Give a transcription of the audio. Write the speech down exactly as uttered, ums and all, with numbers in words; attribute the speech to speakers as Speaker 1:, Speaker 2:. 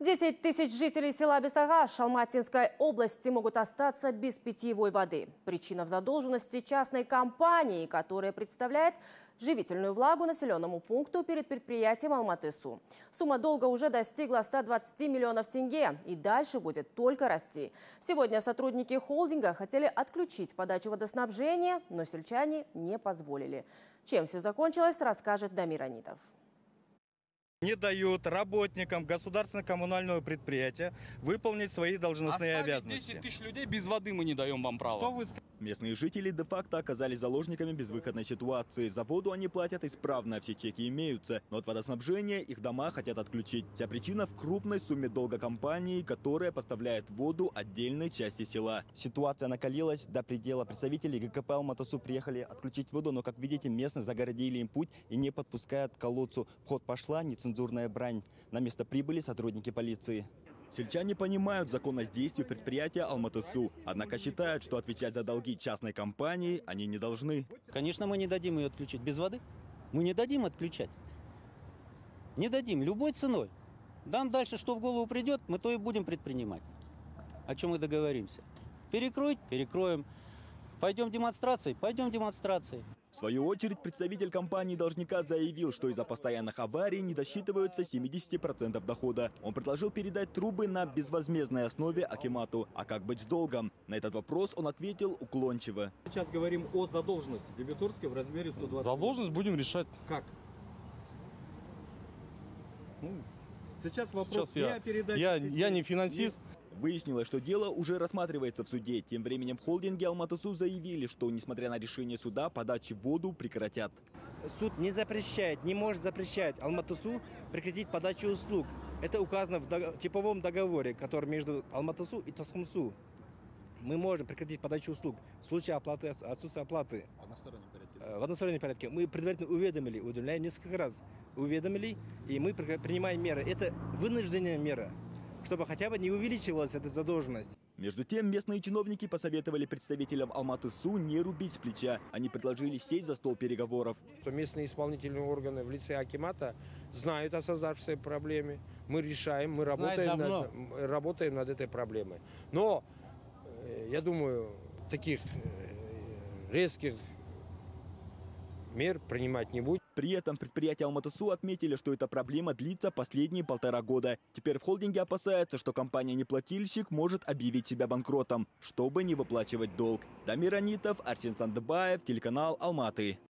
Speaker 1: десять тысяч жителей села Бесагаш Алматинской области могут остаться без питьевой воды. Причина в задолженности частной компании, которая представляет живительную влагу населенному пункту перед предприятием Алматы-Су. Сумма долга уже достигла ста двадцати миллионов тенге и дальше будет только расти. Сегодня сотрудники холдинга хотели отключить подачу водоснабжения, но сельчане не позволили. Чем все закончилось, расскажет Дамир Анитов.
Speaker 2: Не дают работникам государственного коммунального предприятия выполнить свои должностные
Speaker 3: Оставить
Speaker 2: обязанности.
Speaker 3: десять тысяч людей без воды мы не даем вам права.
Speaker 2: Что вы...
Speaker 4: Местные жители де-факто оказались заложниками безвыходной ситуации. За воду они платят исправно, все чеки имеются. Но от водоснабжения их дома хотят отключить. Вся причина в крупной сумме долга компании, которая поставляет воду отдельной части села. Ситуация накалилась до предела. Представители ГКП Алматы-Су приехали отключить воду, но, как видите, местные загородили им путь и не подпускают к колодцу. В ход пошла нецензурная брань. На место прибыли сотрудники полиции. Сельчане понимают законность действий предприятия Алматы-Су, однако считают, что отвечать за долги частной компании они не должны.
Speaker 5: Конечно, мы не дадим ее отключить без воды. Мы не дадим отключать. Не дадим, любой ценой. Нам дальше, что в голову придет, мы то и будем предпринимать. О чем мы договоримся. Перекроить – перекроем. Пойдем в демонстрации – пойдем в демонстрации.
Speaker 4: В свою очередь, представитель компании должника заявил, что из-за постоянных аварий не досчитываются семидесяти процентов дохода. Он предложил передать трубы на безвозмездной основе акимату. А как быть с долгом? На этот вопрос он ответил уклончиво.
Speaker 6: Сейчас говорим о задолженности дебиторской в размере сто двадцать.
Speaker 7: Задолженность будем решать.
Speaker 6: Как?
Speaker 7: Ну,
Speaker 6: сейчас вопрос
Speaker 7: сейчас я,
Speaker 6: не о передаче.
Speaker 7: я, я не финансист.
Speaker 4: Выяснилось, что дело уже рассматривается в суде. Тем временем в холдинге Алматы-Су заявили, что, несмотря на решение суда, подачи в воду прекратят.
Speaker 8: Суд не запрещает, не может запрещать Алматы-Су прекратить подачу услуг. Это указано в типовом договоре, который между Алматы-Су и Тоском-Су. Мы можем прекратить подачу услуг в случае оплаты, отсутствия оплаты. В одностороннем порядке. В одностороннем порядке. Мы предварительно уведомили, уведомляем несколько раз. Уведомили, и мы принимаем меры. Это вынужденная мера, чтобы хотя бы не увеличивалась эта задолженность.
Speaker 4: Между тем, местные чиновники посоветовали представителям Алматы-Су не рубить с плеча. Они предложили сесть за стол переговоров.
Speaker 9: Местные исполнительные органы в лице акимата знают о создавшейся проблеме. Мы решаем, мы работаем над, работаем над этой проблемой. Но, я думаю, таких резких мер принимать не будем.
Speaker 4: При этом предприятия Алматы-Су отметили, что эта проблема длится последние полтора года. Теперь в холдинге опасаются, что компания-неплательщик может объявить себя банкротом, чтобы не выплачивать долг. Дамир Анитов, Арсен Сандыбаев, телеканал Алматы.